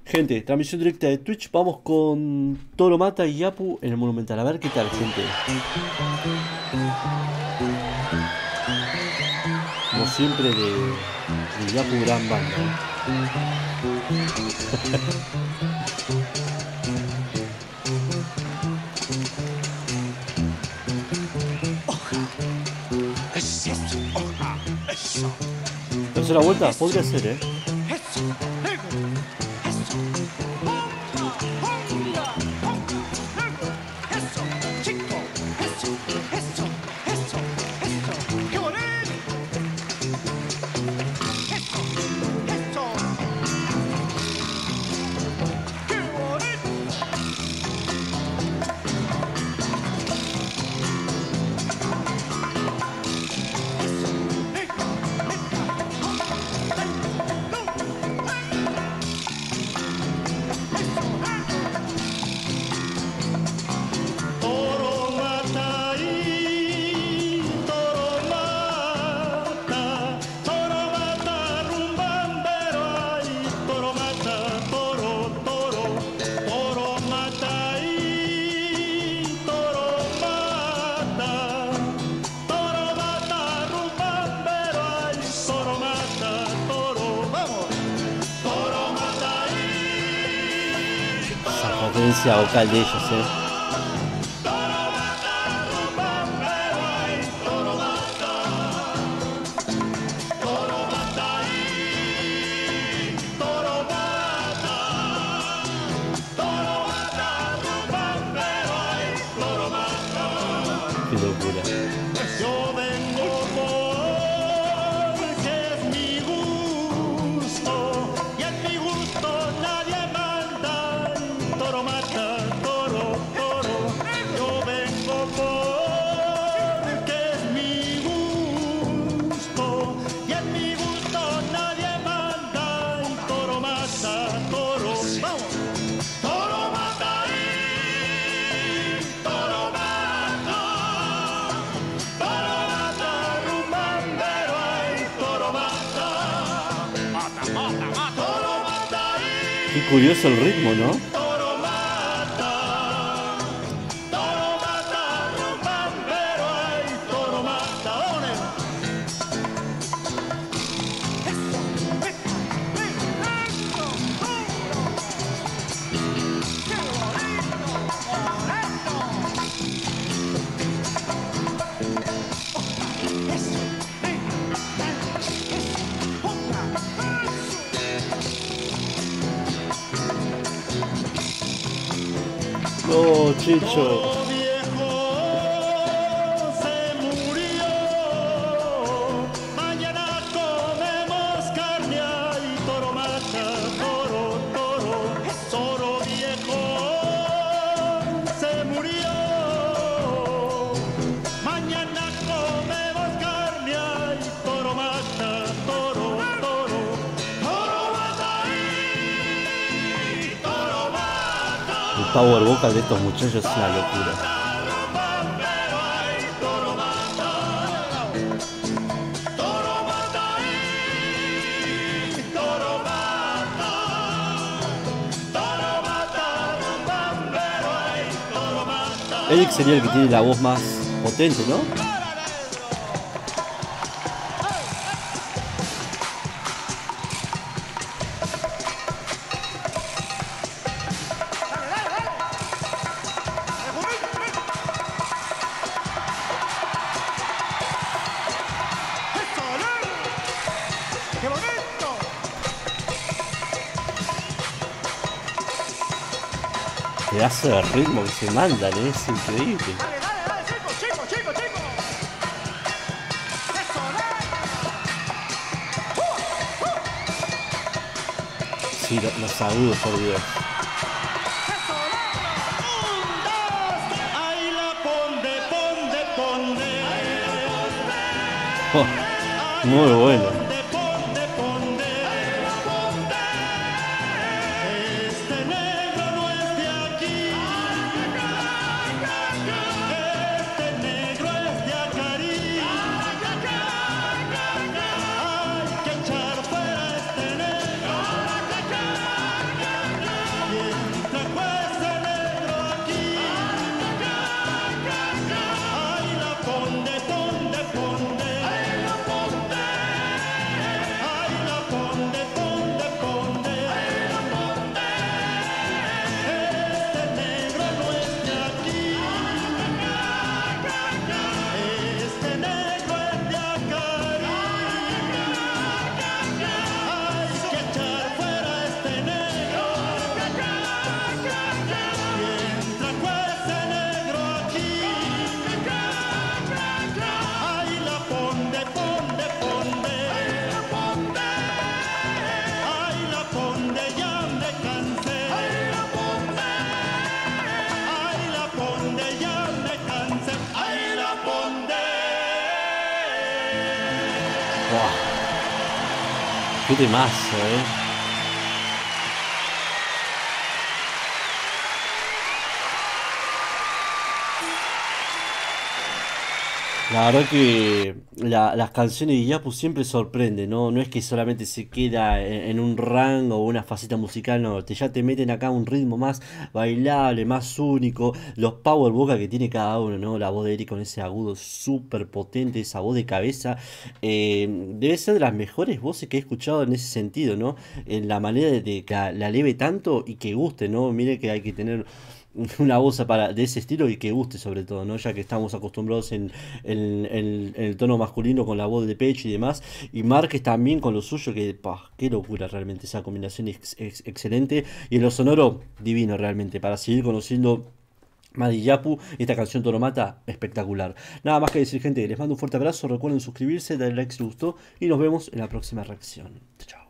Gente, transmisión directa de Twitch. Vamos con Toro Mata y Yapu en el Monumental. A ver qué tal, gente. Como siempre, de Yapu, gran banda. Tercera vuelta, podría ser, Potencia vocal de ellos, Qué locura. Yo vengo porque es mi gusto y en mi gusto nadie manda. Toro mata, toro, toro. Yo vengo porque es mi gusto y en mi gusto nadie manda. Toro mata, toro. Vamos. Toro mata y toro mata. Qué curioso el ritmo, ¿no? No, Chicho. El power vocal de estos muchachos es una locura. Eric sería el que tiene la voz más potente, ¿no? Pedazo de ritmo que se mandan, es increíble. Sí, los agudos, por Dios. Oh, muy bueno. Qué temazo, La verdad que las canciones de Yapu siempre sorprenden, ¿no? No es que solamente se queda en un rango o una faceta musical, no, ya te meten acá un ritmo más bailable, más único, los power vocal que tiene cada uno, ¿no? La voz de Eric con ese agudo súper potente, esa voz de cabeza, debe ser de las mejores voces que he escuchado en ese sentido, ¿no? En la manera de que la eleve tanto y que guste, ¿no? Mire que hay que tener una voz de ese estilo y que guste sobre todo, ¿no? Ya que estamos acostumbrados en el tono masculino con la voz de pecho y demás. Y Márquez también con lo suyo, que qué locura realmente, esa combinación excelente. Y en lo sonoro, divino realmente, para seguir conociendo Madi Yapu, esta canción Toromata, espectacular. Nada más que decir, gente, les mando un fuerte abrazo, recuerden suscribirse, darle like si les gustó y nos vemos en la próxima reacción. Chao.